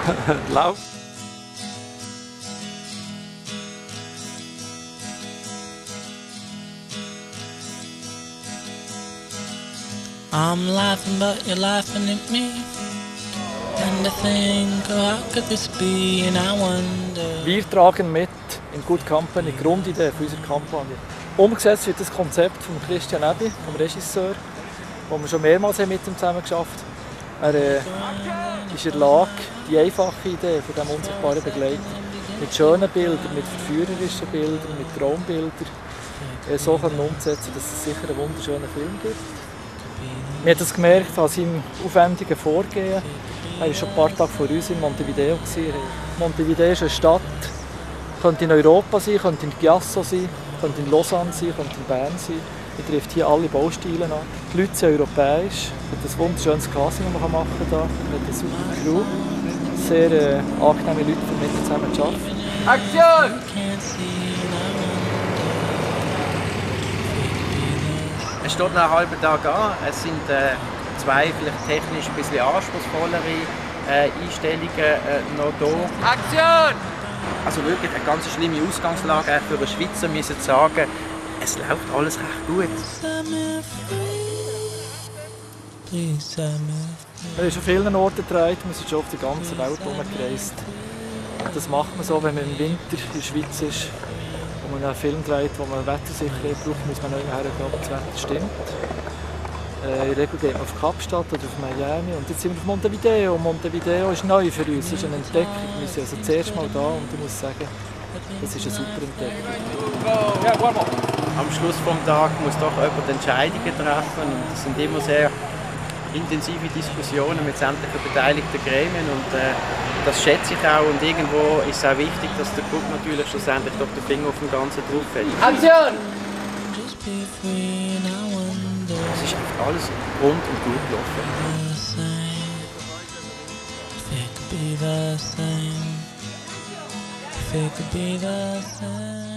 Lauf! I'm laughing, but you're laughing at me. And I think, oh, how could this be? And I wonder. Wir tragen mit in Good Company die Grundidee für unsere Kampagne. Umgesetzt wird das Konzept von Christian Ebi, dem Regisseur, wo wir schon mehrmals mit ihm zusammen geschafft haben. Er ist in der Lage, die einfache Idee von diesem unsichtbaren Begleiter mit schönen Bildern, mit verführerischen Bildern, mit Traumbildern so umzusetzen, dass es sicher einen wunderschönen Film gibt. Wir haben das gemerkt an seinem aufwendigen Vorgehen. Er war schon ein paar Tage vor uns in Montevideo. Montevideo ist eine Stadt, könnte in Europa sein, könnte in Chiasso sein, könnte in Lausanne sein, könnte in Bern sein. Er trifft hier alle Baustile an. Die Leute sind europäisch, er hat ein wunderschönes Casting, das man machen kann. Er hat eine super Crew, sehr angenehme Leute, die mit zusammen arbeiten. Aktion! Es steht noch einen halben Tag an. Es sind zwei vielleicht technisch ein bisschen anspruchsvollere Einstellungen noch da. Aktion! Also wirklich eine ganz schlimme Ausgangslage für einen Schweizer, müssen sagen, es läuft alles recht gut. Wir haben schon vielen Orten gedreht, wir sind schon auf der ganzen Welt herumgereist. Das macht man so, wenn man im Winter in der Schweiz ist, wo man einen Film dreht, wo man Wettersicherheit braucht, muss man nirgendwo hergehen, ob das Wetter stimmt. In der Regel geht man auf Kapstadt oder auf Miami und jetzt sind wir auf Montevideo. Montevideo ist neu für uns, es ist eine Entdeckung. Wir sind also das erste Mal da und ich muss sagen, das ist eine super Entdeckung. Am Schluss des Tages muss doch jemand Entscheidungen treffen und es sind immer sehr intensive Diskussionen mit sämtlichen beteiligten Gremien und das schätze ich auch und irgendwo ist es auch wichtig, dass der Club natürlich schlussendlich doch den Finger auf dem Ganzen drauf hat. Aktion! Es ist echt alles rund und gut gelaufen.